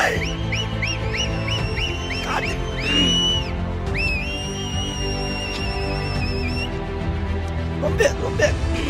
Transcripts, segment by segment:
ரொம்ப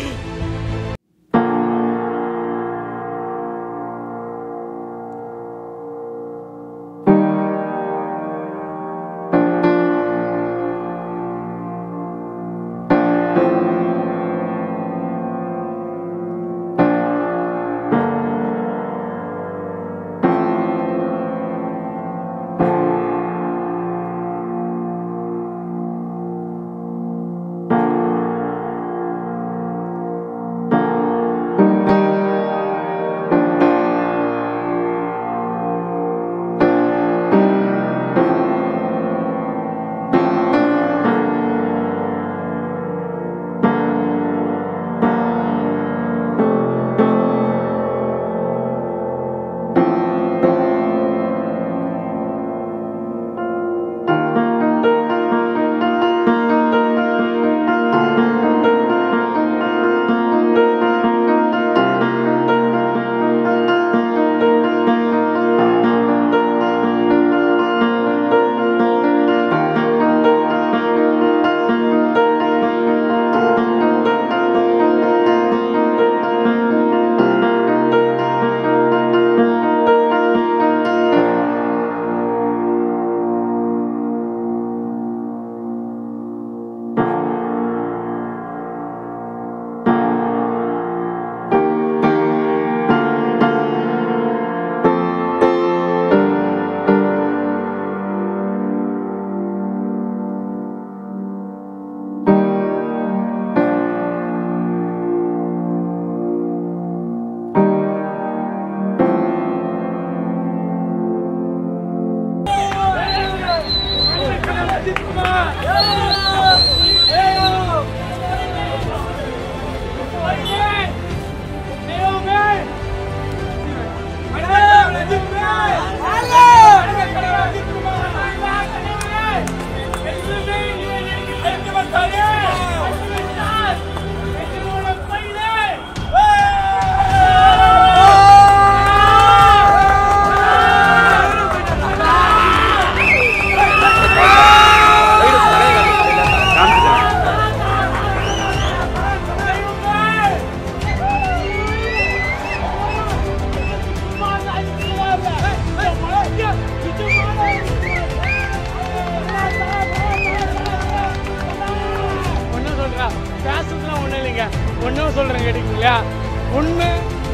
ஒன்னும் சொல்றேன் கேட்டீங்களா? உண்மை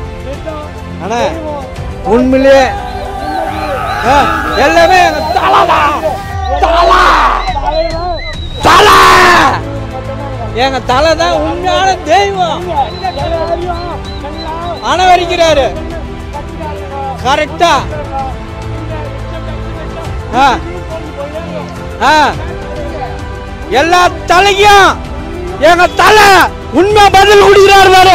உண்மையிலே எல்லாமே எங்க தலை தான் உண்மையான தெய்வம். அணவரிக்கிறாரு கரெக்டா. எல்லா தலைக்கும் எங்க தலை உண்மை பதில் கொடுக்கிறார் பாரு.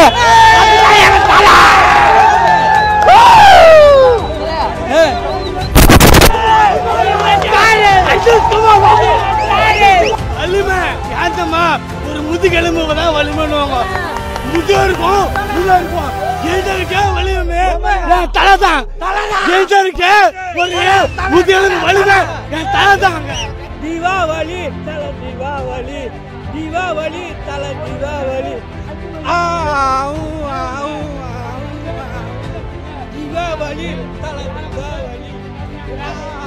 வலிமை யாந்தம்மா ஒரு முதுகெலும்புதான் வலிமைன்னுவாங்க. முதுகா இருக்கும் முதுகா இருக்கும். எழுதருக்கே வலிமை என் தலை தான். எழுதருக்கே ஒரு முதுகெலும்பு வலிமை என் தலை தாங்க. தீபாவளி தலை தீபாவளி தீபாவளி தலை தீபாவளி தீபாவளி தலை தீபாவளி